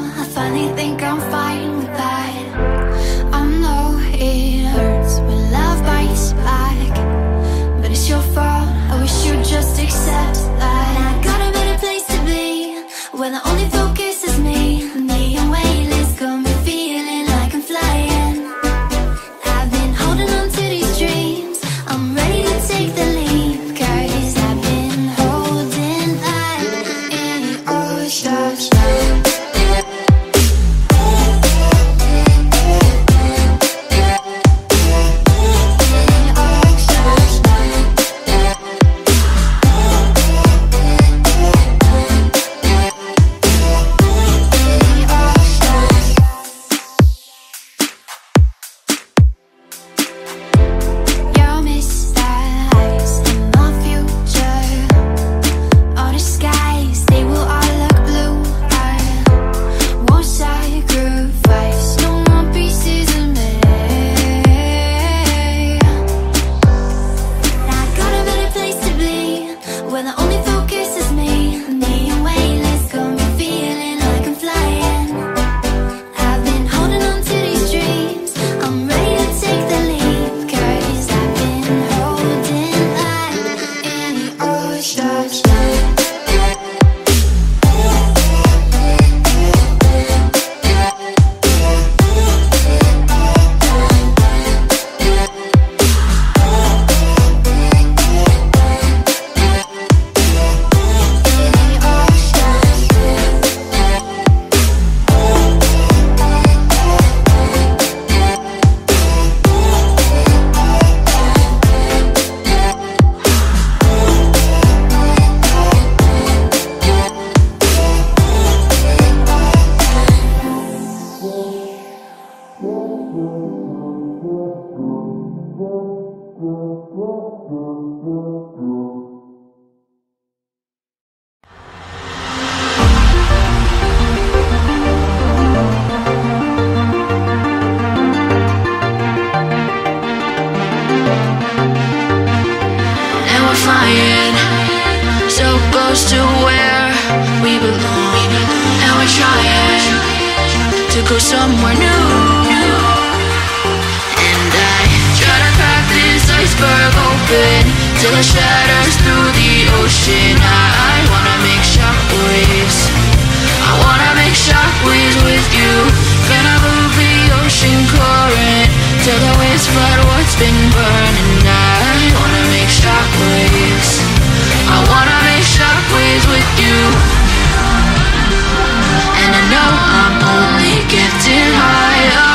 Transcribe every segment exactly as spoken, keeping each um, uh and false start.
I finally think I'm fine with that. I know it hurts when love bites back, but it's your fault, I wish you'd just accept that. I got a better place to be, where the only focus is me. Me and weightless got me feeling like I'm flying. I've been holding on to these dreams, I'm ready to take the leap, cause I've been holding that in your stars. To where we belong, and we're trying to go somewhere new. And I try to crack this iceberg open till it shatters through the ocean. I, I wanna make shockwaves, I wanna make shockwaves with you. Gonna move the ocean current till the waves flood what's been burning. I wanna make shockwaves, I wanna make shockwaves with you. And I know I'm only getting higher,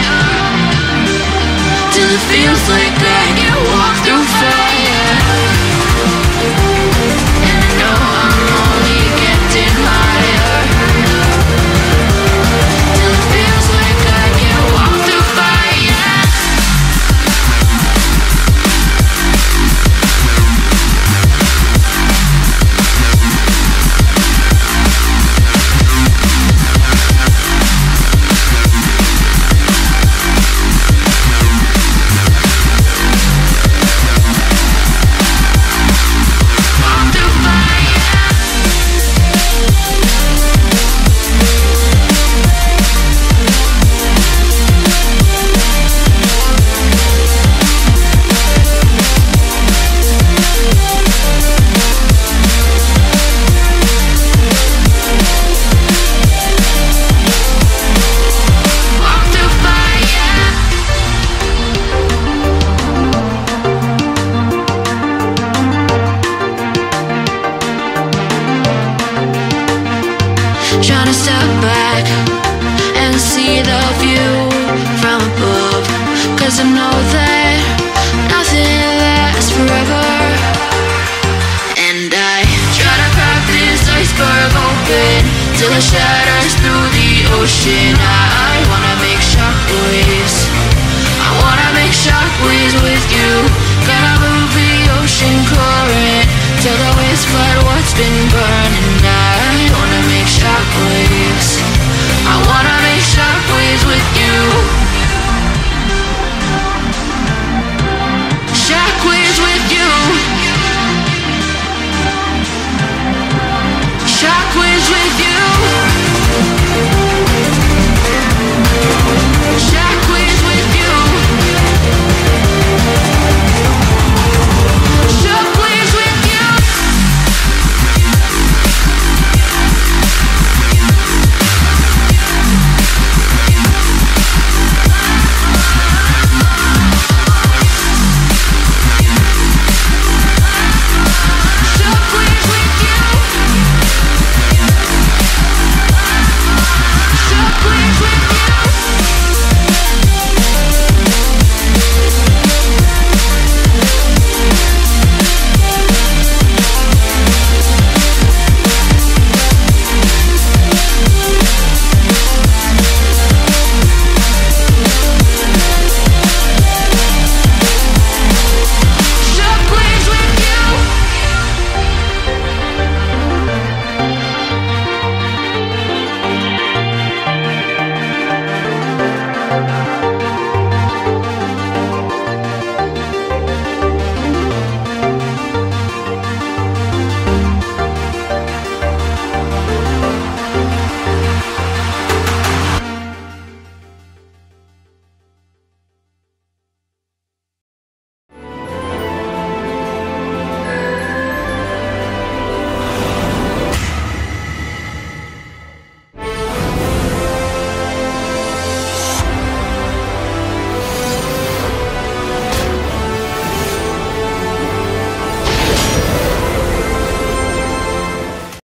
till it feels like I can walk through fire. And I know I'm only getting higher, till it feels like I can walk through fire. Trying to step back and see the view from above, cause I know that nothing lasts forever. And I try to crack this iceberg open till it shatters through the ocean. I, I wanna make shockwaves, I wanna make shockwaves with you. Gonna move the ocean current till the waves flood what's been burning. I wanna make shockwaves.